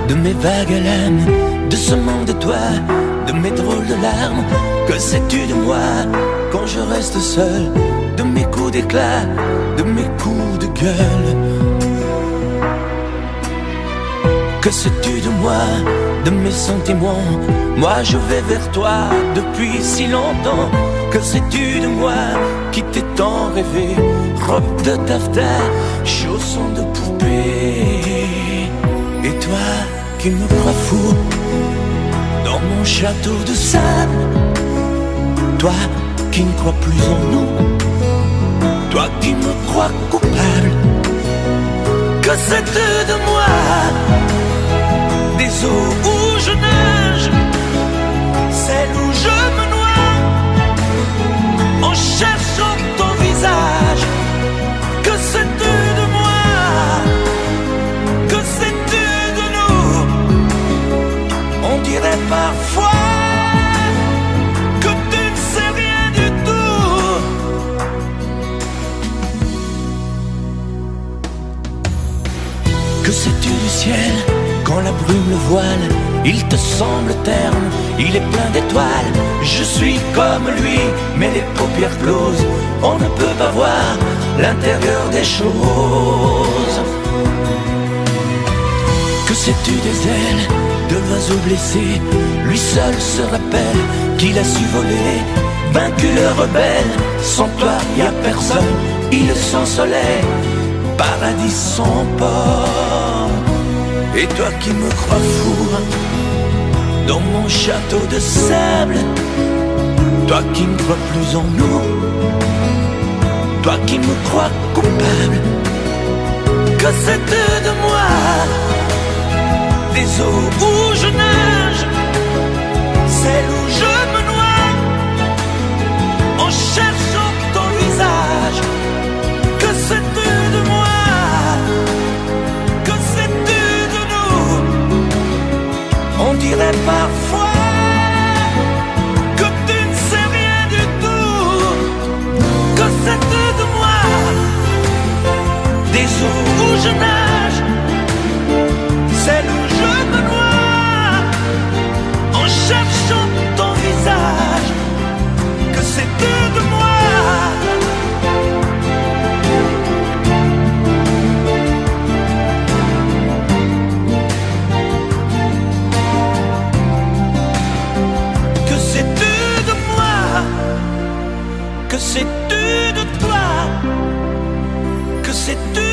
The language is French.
de mes vagues haleines, de ce manque de toi, de mes drôles de larmes. Que sais-tu de moi quand je reste seul, de mes coups d'éclat, de mes coups de gueule? Que sais-tu de moi, de mes sentiments? Moi je vais vers toi depuis si longtemps. Que sais-tu de moi qui t'ai tant rêvé? Robe de taffetas, chaussons de poupée. Et toi qui me crois fou dans mon château de sable, toi qui ne crois plus en nous, toi qui me crois coupable. Que sais-tu de moi, des eaux où je nage, celles où je me noie, en cherchant ton visage? Que sais-tu de moi? Que sais-tu de nous? On dirait parfois que tu ne sais rien du tout. Que sais-tu du ciel quand la brume le voile? Il te semble terne, il est plein d'étoiles. Je suis comme lui, mais les paupières closes. On ne peut pas voir l'intérieur des choses. Que sais-tu des ailes de l'oiseau blessé? Lui seul se rappelle qu'il a su voler. Vaincu le rebelle, sans toi y a personne. Île sans soleil, paradis sans port. Et toi qui me crois fou dans mon château de sable, toi qui ne crois plus en nous, toi qui me crois coupable. Que sais-tu de moi, des eaux où je nage, celles où je me noie, en cherchant ton visage? Que sais-tu de moi? Que sais-tu de nous? On dirait parfois que tu ne sais rien du tout. Que sais-tu de moi, des eaux où je nage, celles où je me noie, en cherchant ton visage? Que sais-tu de moi? Que sais-tu de moi? Que sais-tu de toi? Que sais-tu